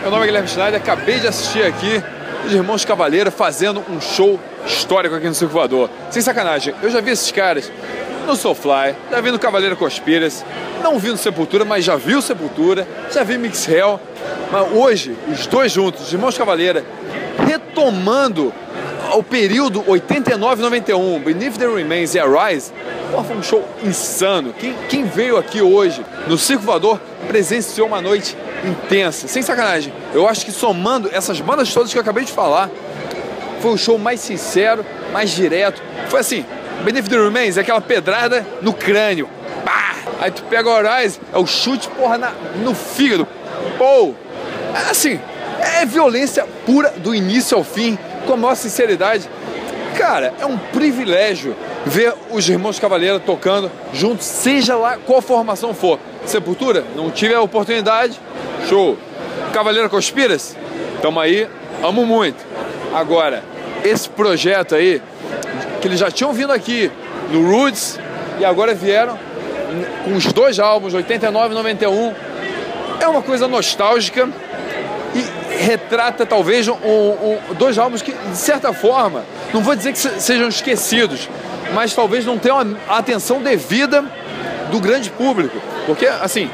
Meu nome é Guilherme Schneider, acabei de assistir aqui os Irmãos Cavaleira fazendo um show histórico aqui no Circo Voador. Sem sacanagem, eu já vi esses caras no Soulfly, já vi no Cavaleira Conspiracy, não vi no Sepultura, mas já vi o Sepultura, já vi Mix Hell. Mas hoje, os dois juntos, os Irmãos Cavaleira, retomando o período 89-91, Beneath the Remains e Arise, foi um show insano. Quem veio aqui hoje no Circo Voador presenciou uma noite intensa, sem sacanagem. Eu acho que somando essas bandas todas que eu acabei de falar, foi o show mais sincero, mais direto. Foi assim, Beneath the Remains é aquela pedrada no crânio. Pá! Aí tu pega o Arise, é o chute, porra, no fígado. Pô! Assim, é violência pura do início ao fim, com a maior sinceridade. Cara, é um privilégio ver os Irmãos Cavaleira tocando juntos, seja lá qual formação for. Sepultura, não tive a oportunidade, show. Cavaleira Conspiracy, tamo aí, amo muito. Agora, esse projeto aí, que eles já tinham vindo aqui no Roots e agora vieram com os dois álbuns, 89 e 91, é uma coisa nostálgica e retrata talvez dois álbuns que, de certa forma, não vou dizer que sejam esquecidos, mas talvez não tenham a atenção devida do grande público. Porque, assim,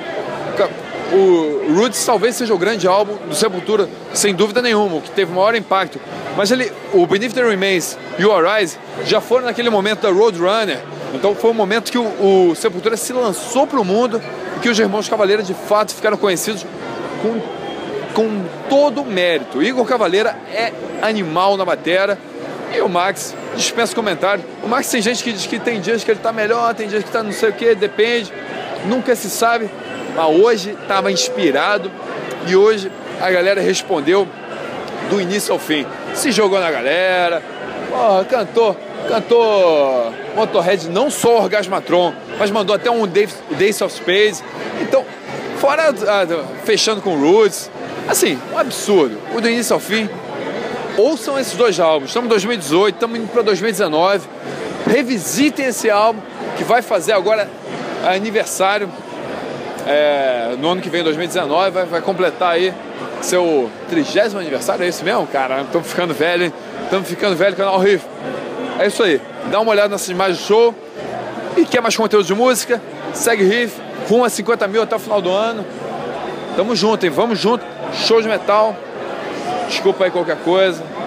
o Roots talvez seja o grande álbum do Sepultura, sem dúvida nenhuma, o que teve o maior impacto. Mas o Beneath the Remains e o Arise já foram naquele momento da Roadrunner. Então foi um momento que o Sepultura se lançou para o mundo e que os Irmãos Cavaleira de fato ficaram conhecidos com todo o mérito. Igor Cavaleira é animal na batera e o Max dispensa comentário. O Max tem gente que diz que tem dias que ele tá melhor, tem dias que tá não sei o que, depende, nunca se sabe. Mas hoje estava inspirado e hoje a galera respondeu do início ao fim. Se jogou na galera, cantou Motorhead, não só Orgasmatron, mas mandou até um Days of Spades. Então, fora fechando com Roots, assim, um absurdo. O do início ao fim. Ouçam esses dois álbuns. Estamos em 2018, estamos indo para 2019. Revisitem esse álbum que vai fazer agora aniversário. No ano que vem, 2019, vai completar aí seu 30º aniversário, é isso mesmo, cara? Estamos ficando velho, hein? Estamos ficando velho, canal Riff. É isso aí, dá uma olhada nessas imagens do show. E quer mais conteúdo de música? Segue Riff, rumo a 50 mil até o final do ano. Tamo junto, hein? Vamos junto, show de metal. Desculpa aí qualquer coisa.